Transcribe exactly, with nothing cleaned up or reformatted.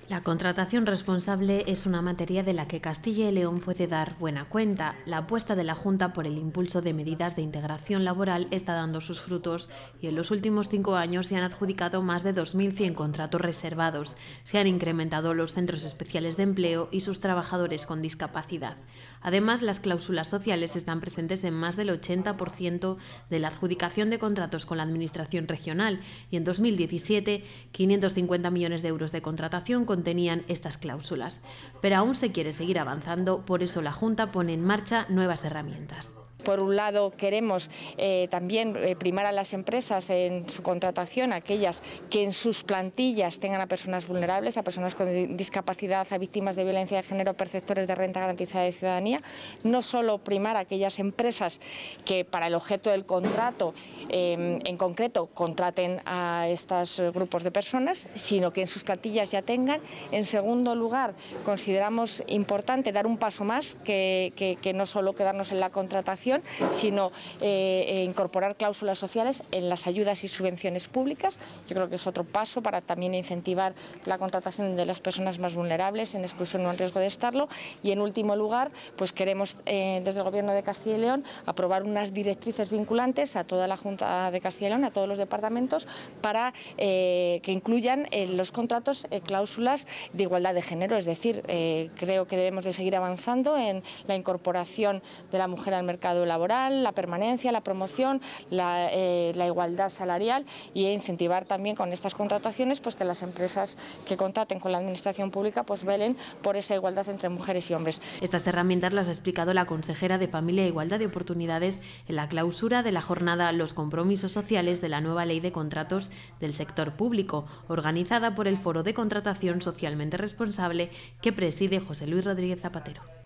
La contratación responsable es una materia de la que Castilla y León puede dar buena cuenta. La apuesta de la Junta por el impulso de medidas de integración laboral está dando sus frutos y en los últimos cinco años se han adjudicado más de dos mil cien contratos reservados. Se han incrementado los centros especiales de empleo y sus trabajadores con discapacidad. Además, las cláusulas sociales están presentes en más del ochenta por ciento de la adjudicación de contratos con la Administración regional y en dos mil diecisiete, quinientos cincuenta millones de euros de contratación contenían estas cláusulas. Pero aún se quiere seguir avanzando, por eso la Junta pone en marcha nuevas herramientas. Por un lado, queremos eh, también eh, primar a las empresas en su contratación, aquellas que en sus plantillas tengan a personas vulnerables, a personas con discapacidad, a víctimas de violencia de género, perceptores de renta garantizada de ciudadanía. No solo primar a aquellas empresas que para el objeto del contrato eh, en concreto contraten a estos grupos de personas, sino que en sus plantillas ya tengan. En segundo lugar, consideramos importante dar un paso más, que, que, que no solo quedarnos en la contratación, sino eh, incorporar cláusulas sociales en las ayudas y subvenciones públicas. Yo creo que es otro paso para también incentivar la contratación de las personas más vulnerables, en exclusión o en riesgo de estarlo. Y en último lugar, pues queremos eh, desde el Gobierno de Castilla y León aprobar unas directrices vinculantes a toda la Junta de Castilla y León, a todos los departamentos, para eh, que incluyan en los contratos eh, cláusulas de igualdad de género. Es decir, eh, creo que debemos de seguir avanzando en la incorporación de la mujer al mercado laboral, la permanencia, la promoción, la, eh, la igualdad salarial, y incentivar también con estas contrataciones pues que las empresas que contraten con la administración pública pues velen por esa igualdad entre mujeres y hombres. Estas herramientas las ha explicado la consejera de Familia e Igualdad de Oportunidades en la clausura de la jornada Los compromisos sociales de la nueva Ley de Contratos del Sector Público, organizada por el Foro de Contratación Socialmente Responsable que preside José Luis Rodríguez Zapatero.